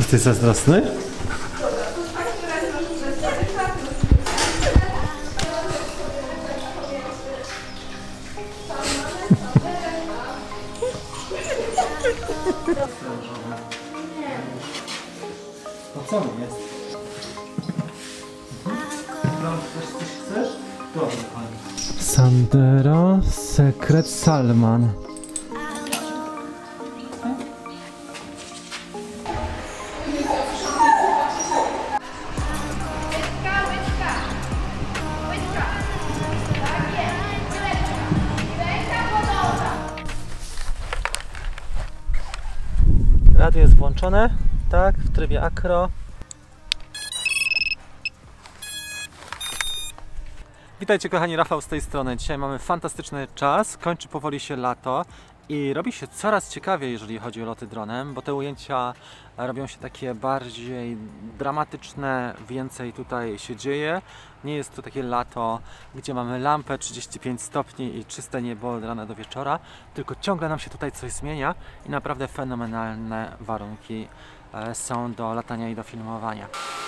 Jesteś zazdrosny? To co jest? Coś chcesz? Dobrze, pani. Sandero Secret Salman. Radio jest włączone, tak, w trybie akro. Witajcie kochani, Rafał z tej strony. Dzisiaj mamy fantastyczny czas, kończy powoli się lato i robi się coraz ciekawiej, jeżeli chodzi o loty dronem, bo te ujęcia robią się takie bardziej dramatyczne, więcej tutaj się dzieje. Nie jest to takie lato, gdzie mamy lampę 35 stopni i czyste niebo od rana do wieczora, tylko ciągle nam się tutaj coś zmienia i naprawdę fenomenalne warunki są do latania i do filmowania.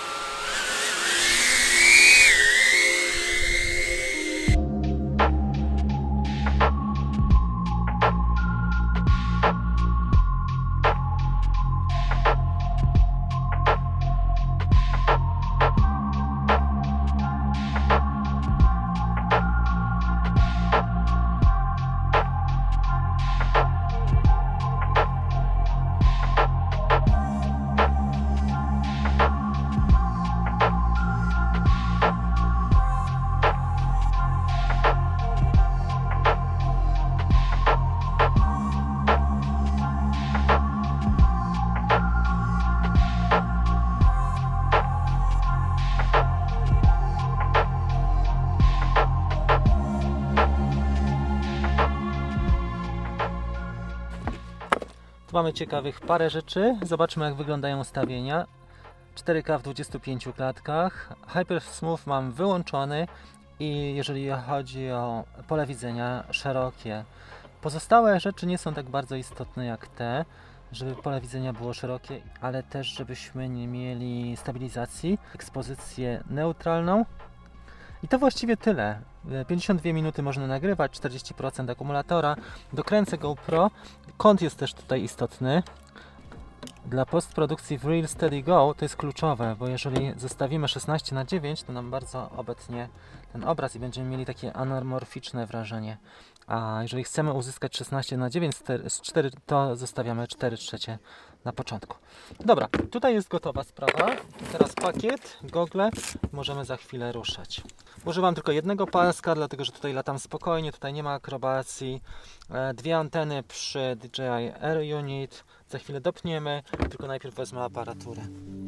Tu mamy ciekawych parę rzeczy. Zobaczmy, jak wyglądają ustawienia. 4K w 25 klatkach. Hyper Smooth mam wyłączony i jeżeli chodzi o pole widzenia, szerokie. Pozostałe rzeczy nie są tak bardzo istotne jak te, żeby pole widzenia było szerokie, ale też żebyśmy nie mieli stabilizacji, ekspozycję neutralną. I to właściwie tyle. 52 minuty można nagrywać, 40% akumulatora. Dokręcę GoPro. Kąt jest też tutaj istotny. Dla postprodukcji w Real Steady Go to jest kluczowe, bo jeżeli zostawimy 16:9, to nam bardzo obetnie ten obraz i będziemy mieli takie anamorficzne wrażenie. A jeżeli chcemy uzyskać 16:9 z 4, to zostawiamy 4/3 na początku. Dobra, tutaj jest gotowa sprawa. Teraz pakiet, gogle, możemy za chwilę ruszać. Używam tylko jednego paska, dlatego że tutaj latam spokojnie, tutaj nie ma akrobacji. Dwie anteny przy DJI Air Unit. Za chwilę dopniemy, tylko najpierw wezmę aparaturę.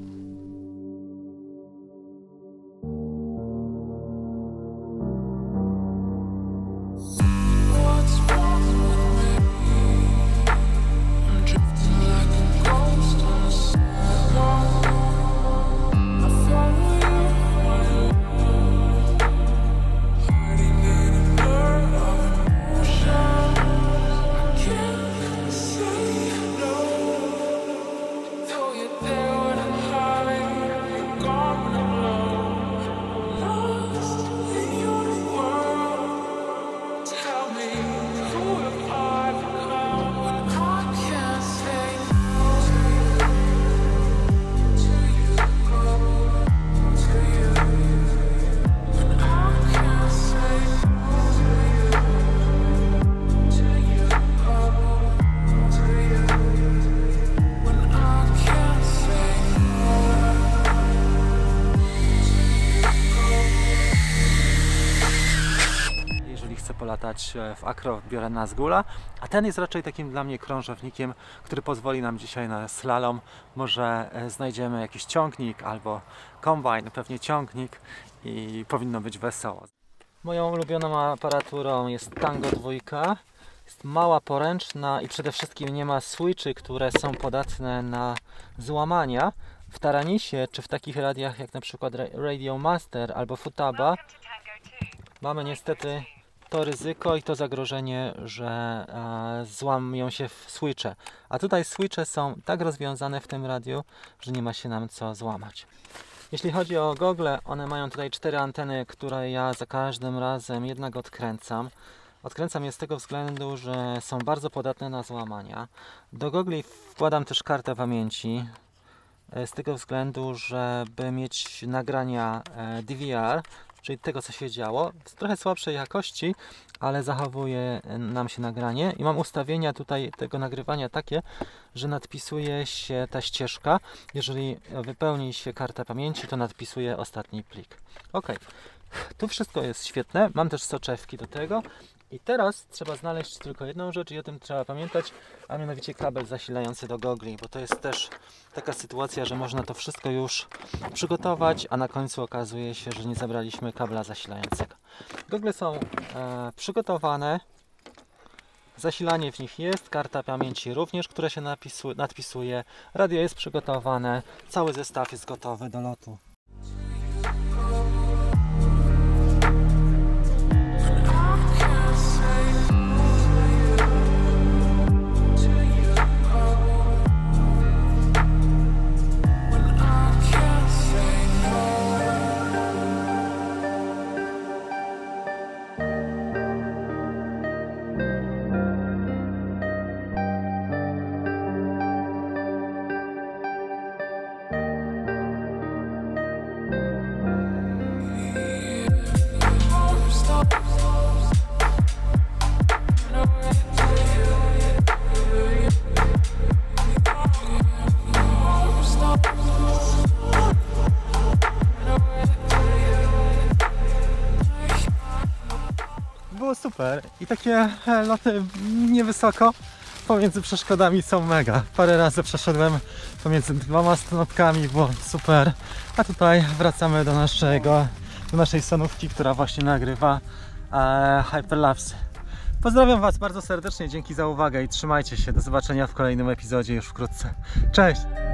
Polatać w akro, biorę Nazgula, a ten jest raczej takim dla mnie krążownikiem, który pozwoli nam dzisiaj na slalom. Może znajdziemy jakiś ciągnik albo kombajn, pewnie ciągnik i powinno być wesoło. Moją ulubioną aparaturą jest Tango 2. Jest mała, poręczna i przede wszystkim nie ma switchy, które są podatne na złamania. W Taranisie czy w takich radiach jak na przykład Radio Master albo Futaba mamy niestety to ryzyko i to zagrożenie, że złamią się switche. A tutaj switche są tak rozwiązane w tym radiu, że nie ma się nam co złamać. Jeśli chodzi o gogle, one mają tutaj 4 anteny, które ja za każdym razem jednak odkręcam. Odkręcam je z tego względu, że są bardzo podatne na złamania. Do gogli wkładam też kartę pamięci, z tego względu, żeby mieć nagrania DVR, czyli tego, co się działo, w trochę słabszej jakości, ale zachowuje nam się nagranie i mam ustawienia tutaj tego nagrywania takie, że nadpisuje się ta ścieżka. Jeżeli wypełni się karta pamięci, to nadpisuje ostatni plik. Ok, tu wszystko jest świetne, mam też soczewki do tego. I teraz trzeba znaleźć tylko jedną rzecz i o tym trzeba pamiętać, a mianowicie kabel zasilający do gogli, bo to jest też taka sytuacja, że można to wszystko już przygotować, a na końcu okazuje się, że nie zabraliśmy kabla zasilającego. Gogle są przygotowane, zasilanie w nich jest, karta pamięci również, która się nadpisuje, radio jest przygotowane, cały zestaw jest gotowy do lotu. Było super i takie loty niewysoko pomiędzy przeszkodami są mega. Parę razy przeszedłem pomiędzy 2 stanotkami, było super. A tutaj wracamy do naszej sonówki, która właśnie nagrywa Hyperlapse. Pozdrawiam Was bardzo serdecznie, dzięki za uwagę i trzymajcie się. Do zobaczenia w kolejnym epizodzie już wkrótce. Cześć!